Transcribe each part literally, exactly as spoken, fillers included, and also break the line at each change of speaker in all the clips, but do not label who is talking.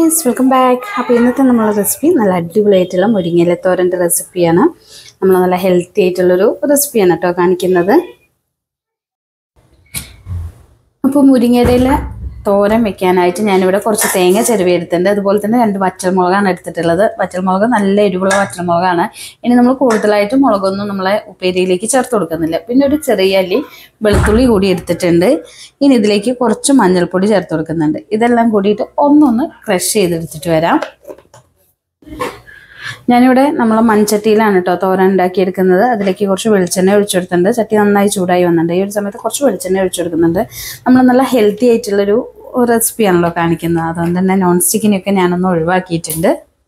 Friends, welcome back. അപ്പോൾ ഇന്നത്തെ നമ്മളെ റെസിപ്പി നല്ല അടിപൊളിയായിട്ടുള്ള മുരിങ്ങയില തോരൻ്റെ റെസിപ്പിയാണ്. നമ്മൾ നല്ല ഹെൽത്തി ആയിട്ടുള്ളൊരു റെസിപ്പിയാണ് കേട്ടോ കാണിക്കുന്നത്. അപ്പോൾ മുരിങ്ങയില തോരൻ വെക്കാനായിട്ട് ഞാനിവിടെ കുറച്ച് തേങ്ങ ചിരവി എടുത്തിട്ടുണ്ട്. അതുപോലെ തന്നെ രണ്ട് വറ്റൽമുളകാണ് എടുത്തിട്ടുള്ളത്. വറ്റൽമുളക് നല്ല എരിവുള്ള വറ്റൽമുളകാണ്. ഇനി നമ്മൾ കൂടുതലായിട്ട് മുളകൊന്നും നമ്മളെ ഉപ്പേരിയിലേക്ക് ചേർത്ത് കൊടുക്കുന്നില്ല. പിന്നെ ഒരു ചെറിയ അല്ലി വെളുത്തുള്ളി കൂടി എടുത്തിട്ടുണ്ട്. ഇനി ഇതിലേക്ക് കുറച്ച് മഞ്ഞൾപ്പൊടി ചേർത്ത് കൊടുക്കുന്നുണ്ട്. ഇതെല്ലാം കൂടിയിട്ട് ഒന്നൊന്ന് ക്രഷ് ചെയ്തെടുത്തിട്ട് വരാം. ഞാനിവിടെ നമ്മളെ മൺചട്ടിയിലാണ് കേട്ടോ തോരൻ ഉണ്ടാക്കിയെടുക്കുന്നത്. അതിലേക്ക് കുറച്ച് വെളിച്ചെണ്ണ ഒഴിച്ചെടുത്തിട്ടുണ്ട്. ചട്ടി നന്നായി ചൂടായി വന്നിട്ടുണ്ട്. ഈ ഒരു സമയത്ത് കുറച്ച് വെളിച്ചെണ്ണ ഒഴിച്ചെടുക്കുന്നുണ്ട്. നമ്മൾ നല്ല ഹെൽത്തി ആയിട്ടുള്ളൊരു റെസിപ്പിയാണല്ലോ കാണിക്കുന്നത്. അതുകൊണ്ട് തന്നെ നോൺ സ്റ്റിക്കിനെയൊക്കെ ഞാനൊന്ന് ഒഴിവാക്കിയിട്ടുണ്ട്.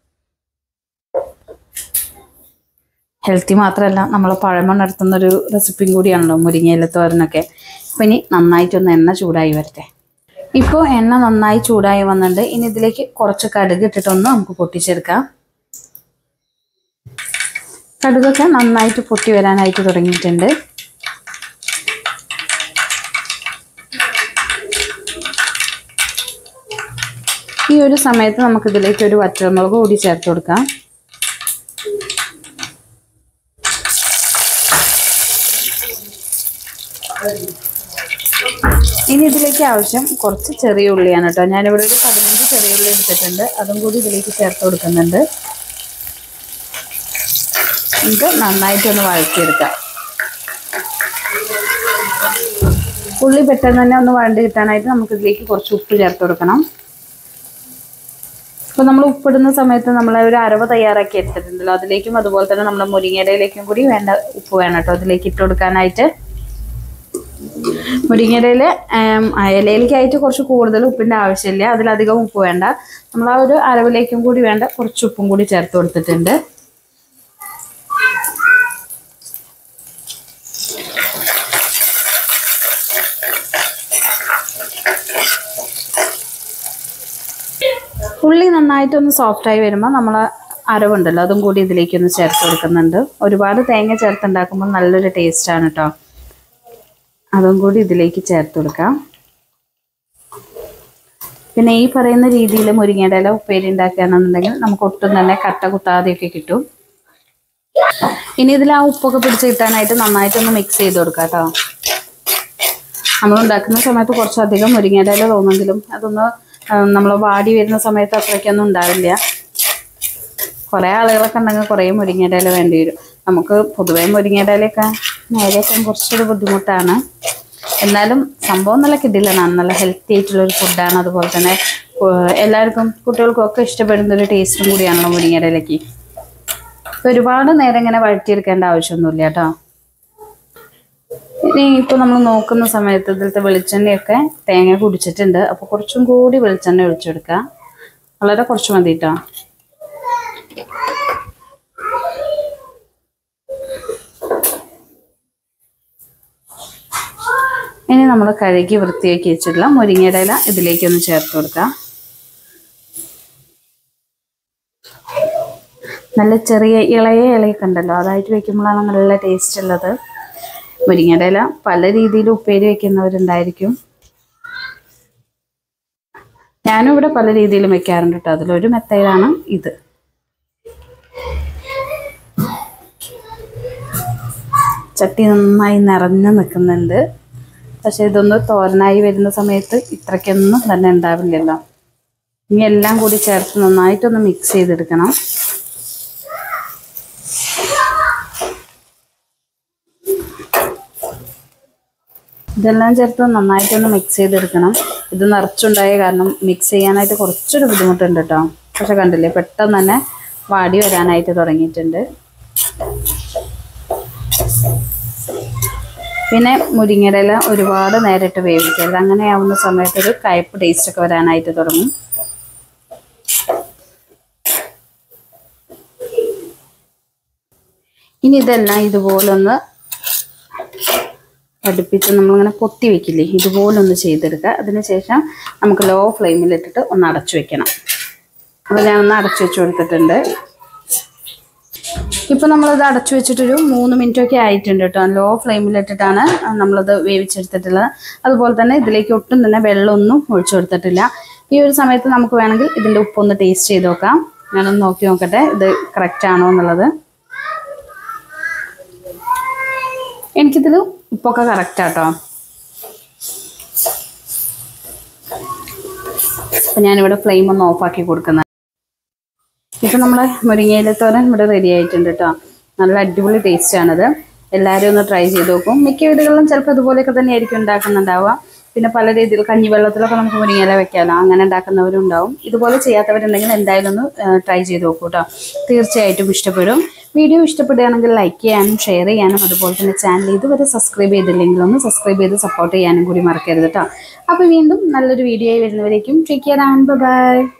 ഹെൽത്തി മാത്രമല്ല, നമ്മൾ പഴമ നടത്തുന്നൊരു റെസിപ്പിയും കൂടിയാണല്ലോ മുരിങ്ങയില തോരനൊക്കെ. അപ്പം ഇനി നന്നായിട്ടൊന്ന് എണ്ണ ചൂടായി വരട്ടെ. ഇപ്പോൾ എണ്ണ നന്നായി ചൂടായി വന്നിട്ടുണ്ട്. ഇനി ഇതിലേക്ക് കുറച്ച് കടുക് ഇട്ടിട്ടൊന്ന് നമുക്ക് പൊട്ടിച്ചെടുക്കാം. കടുകൊക്കെ നന്നായിട്ട് പൊട്ടി വരാനായിട്ട് തുടങ്ങിയിട്ടുണ്ട്. ഈ ഒരു സമയത്ത് നമുക്കിതിലേക്ക് ഒരു വറ്റൽമുളക് കൂടി ചേർത്ത് കൊടുക്കാം. ഇനി ഇതിലേക്ക് ആവശ്യം കുറച്ച് ചെറിയ ഉള്ളിയാണ് കേട്ടോ. ഞാനിവിടെ ഒരു പതിനഞ്ച് ചെറിയ ഉള്ളി എടുത്തിട്ടുണ്ട്. അതും കൂടി ഇതിലേക്ക് ചേർത്ത് കൊടുക്കുന്നുണ്ട്. ഇത് നന്നായിട്ടൊന്ന് വഴറ്റിയെടുക്കാം. ഉള്ളി പെട്ടെന്ന് തന്നെ ഒന്ന് വഴണ്ട് കിട്ടാനായിട്ട് നമുക്കിതിലേക്ക് കുറച്ച് ഉപ്പ് ചേർത്ത് കൊടുക്കണം. അപ്പോൾ നമ്മൾ ഉപ്പിടുന്ന സമയത്ത് നമ്മൾ ഒരു അരവ് തയ്യാറാക്കി എടുത്തിട്ടുണ്ടല്ലോ, അതിലേക്കും അതുപോലെ തന്നെ നമ്മുടെ മുരിങ്ങയിലയിലേക്കും കൂടി വേണ്ട ഉപ്പ് വേണം കേട്ടോ അതിലേക്ക് ഇട്ട് കൊടുക്കാനായിട്ട്. മുരിങ്ങയിലയിൽ ഇലയിലേക്കായിട്ട് കുറച്ച് കൂടുതൽ ഉപ്പിൻ്റെ ആവശ്യമില്ല, അതിലധികം ഉപ്പ് വേണ്ട. നമ്മൾ ആ ഒരു അരവിലേക്കും കൂടി വേണ്ട കുറച്ച് ഉപ്പും കൂടി ചേർത്ത് കൊടുത്തിട്ടുണ്ട്. ഉള്ളി നന്നായിട്ടൊന്ന് സോഫ്റ്റായി വരുമ്പോൾ നമ്മൾ അരവുണ്ടല്ലോ അതും കൂടി ഇതിലേക്കൊന്ന് ചേർത്ത് കൊടുക്കുന്നുണ്ട്. ഒരുപാട് തേങ്ങ ചേർത്തുണ്ടാക്കുമ്പോൾ നല്ലൊരു ടേസ്റ്റാണ് കേട്ടോ. അതും കൂടി ഇതിലേക്ക് ചേർത്ത് കൊടുക്കാം. പിന്നെ ഈ പറയുന്ന രീതിയിൽ മുരിങ്ങയുടെ ഇല ഉപ്പേരി ഉണ്ടാക്കുകയാണെന്നുണ്ടെങ്കിൽ നമുക്ക് ഒട്ടും തന്നെ കട്ട കുത്താതെയൊക്കെ കിട്ടും. ഇനി ഇതിൽ ആ ഉപ്പൊക്കെ പിടിച്ച് കിട്ടാനായിട്ട് നന്നായിട്ടൊന്ന് മിക്സ് ചെയ്ത് കൊടുക്കാം കേട്ടോ. നമ്മൾ ഉണ്ടാക്കുന്ന സമയത്ത് കുറച്ചധികം മുരിങ്ങയുടെ ഇല തോന്നുമെങ്കിലും അതൊന്ന് നമ്മൾ വാടി വരുന്ന സമയത്ത് അത്രയ്ക്കൊന്നും ഉണ്ടാവില്ല. കുറേ ആളുകളൊക്കെ ഉണ്ടെങ്കിൽ കുറേ മുരിങ്ങയുടെ ഇല വേണ്ടി വരും. നമുക്ക് പൊതുവേ മുരിങ്ങയുടെ ഇലയൊക്കെ നേരെയൊക്കെ കുറച്ചൊരു ബുദ്ധിമുട്ടാണ്. എന്നാലും സംഭവം നല്ല കിടിലനാണ്. നല്ല ഹെൽത്തി ആയിട്ടുള്ളൊരു ഫുഡാണ്. അതുപോലെ തന്നെ എല്ലാവർക്കും കുട്ടികൾക്കും ഒക്കെ ഇഷ്ടപ്പെടുന്നൊരു ടേസ്റ്റും കൂടിയാണല്ലോ മുരിങ്ങയുടെ ഇലയ്ക്ക്. ഒരുപാട് നേരം ഇങ്ങനെ വഴറ്റിയെടുക്കേണ്ട ആവശ്യമൊന്നുമില്ല കേട്ടോ. ഇനി ഇപ്പോൾ നമ്മൾ നോക്കുന്ന സമയത്ത് ഇതിലത്തെ വെളിച്ചെണ്ണയൊക്കെ തേങ്ങ കുടിച്ചിട്ടുണ്ട്. അപ്പോൾ കുറച്ചും കൂടി വെളിച്ചെണ്ണ ഒഴിച്ചെടുക്കുക. വളരെ കുറച്ച് മതി കേട്ടോ. ഇനി നമ്മൾ കഴുകി വൃത്തിയാക്കി വെച്ചിട്ടുള്ള മുരിങ്ങയുടെ ഇല ഇതിലേക്കൊന്ന് ചേർത്ത് കൊടുക്കാം. നല്ല ചെറിയ ഇളയ ഇലയൊക്കെ ഉണ്ടല്ലോ, അതായിട്ട് വെക്കുമ്പോഴാണ് നല്ല ടേസ്റ്റ് ഉള്ളത്. മുരിങ്ങയുടെ ഇല പല രീതിയിൽ ഉപ്പേരി വെക്കുന്നവരുണ്ടായിരിക്കും. ഞാനും ഇവിടെ പല രീതിയിലും വെക്കാറുണ്ട് കേട്ടോ. അതിലൊരു മെത്തേഡാണ് ഇത്. ചട്ടി നന്നായി നിറഞ്ഞു നിൽക്കുന്നുണ്ട്. പക്ഷെ ഇതൊന്ന് തോരനായി വരുന്ന സമയത്ത് ഇത്രയ്ക്കൊന്നും തന്നെ ഉണ്ടാവില്ലല്ലോ. ഇനി എല്ലാം കൂടി ചേർത്ത് നന്നായിട്ടൊന്ന് മിക്സ് ചെയ്തെടുക്കണം. ഇതെല്ലാം ചേർത്ത് നന്നായിട്ടൊന്ന് മിക്സ് ചെയ്തെടുക്കണം. ഇത് നിറച്ചുണ്ടായ കാരണം മിക്സ് ചെയ്യാനായിട്ട് കുറച്ചൊരു ബുദ്ധിമുട്ടുണ്ട് കേട്ടോ. പക്ഷെ കണ്ടില്ലേ, പെട്ടെന്ന് തന്നെ വാടി വരാനായിട്ട് തുടങ്ങിയിട്ടുണ്ട്. പിന്നെ മുരിങ്ങയുടെ ഇല ഒരുപാട് നേരിട്ട് വേവിക്കരുത്. അങ്ങനെയാവുന്ന സമയത്ത് ഒരു കയ്പ്പ് ടേസ്റ്റൊക്കെ വരാനായിട്ട് തുടങ്ങും. ഇനി ഇതെല്ലാം ഇതുപോലൊന്ന് അടുപ്പിച്ച് നമ്മളിങ്ങനെ പൊത്തി വെക്കില്ലേ, ഇതുപോലൊന്ന് ചെയ്തെടുക്കുക. അതിനുശേഷം നമുക്ക് ലോ ഫ്ലെയിമിലിട്ടിട്ട് ഒന്ന് അടച്ചു വെക്കണം. അപ്പോൾ ഞാനൊന്ന് അടച്ചു വെച്ച് കൊടുത്തിട്ടുണ്ട്. ഇപ്പോൾ നമ്മളത് അടച്ചു വെച്ചിട്ടൊരു മൂന്ന് മിനിറ്റൊക്കെ ആയിട്ടുണ്ട് കേട്ടോ. ലോ ഫ്ലെയിമിലിട്ടിട്ടാണ് നമ്മളത് വേവിച്ചെടുത്തിട്ടുള്ളത്. അതുപോലെ തന്നെ ഇതിലേക്ക് ഒട്ടും തന്നെ വെള്ളമൊന്നും ഒഴിച്ചു കൊടുത്തിട്ടില്ല. ഈ ഒരു സമയത്ത് നമുക്ക് വേണമെങ്കിൽ ഇതിൻ്റെ ഉപ്പൊന്ന് ടേസ്റ്റ് ചെയ്ത് നോക്കാം. ഞാനൊന്ന് നോക്കി നോക്കട്ടെ ഇത് കറക്റ്റ് ആണോ എന്നുള്ളത്. എനിക്കിതിൽ ഉപ്പൊക്കെ കറക്റ്റാട്ടോ. അപ്പം ഞാനിവിടെ ഫ്ലെയിം ഒന്ന് ഓഫാക്കി കൊടുക്കുന്നത്. ഇപ്പം നമ്മളെ മുരിങ്ങയില തോരൻ ഇവിടെ റെഡി ആയിട്ടുണ്ട് കേട്ടോ. നല്ല അടിപൊളി ടേസ്റ്റാണിത്. എല്ലാവരും ഒന്ന് ട്രൈ ചെയ്ത് നോക്കും. മിക്ക വീടുകളിലും ചിലപ്പോൾ ഇതുപോലെയൊക്കെ തന്നെ ആയിരിക്കും ഉണ്ടാക്കുന്നുണ്ടാവുക. പിന്നെ പല രീതിയിൽ കഞ്ഞിവെള്ളത്തിലൊക്കെ നമുക്ക് മുരിങ്ങയില വെക്കാമല്ലോ, അങ്ങനെ ഉണ്ടാക്കുന്നവരും ഉണ്ടാവും. ഇതുപോലെ ചെയ്യാത്തവരുണ്ടെങ്കിൽ എന്തായാലും ഒന്ന് ട്രൈ ചെയ്ത് നോക്കൂ കേട്ടോ. തീർച്ചയായിട്ടും ഇഷ്ടപ്പെടും. വീഡിയോ ഇഷ്ടപ്പെടുകയാണെങ്കിൽ ലൈക്ക് ചെയ്യാനും ഷെയർ ചെയ്യാനും അതുപോലെ തന്നെ ചാനൽ ഇതുവരെ സബ്സ്ക്രൈബ് ചെയ്തില്ലെങ്കിൽ ഒന്ന് സബ്സ്ക്രൈബ് ചെയ്ത് സപ്പോർട്ട് ചെയ്യാനും കൂടി മറക്കരുത് കേട്ടോ. അപ്പോൾ വീണ്ടും നല്ലൊരു വീഡിയോ ആയി വരുന്നവരേക്കും ടേക്ക് കെയർ ആൻഡ് ബൈ.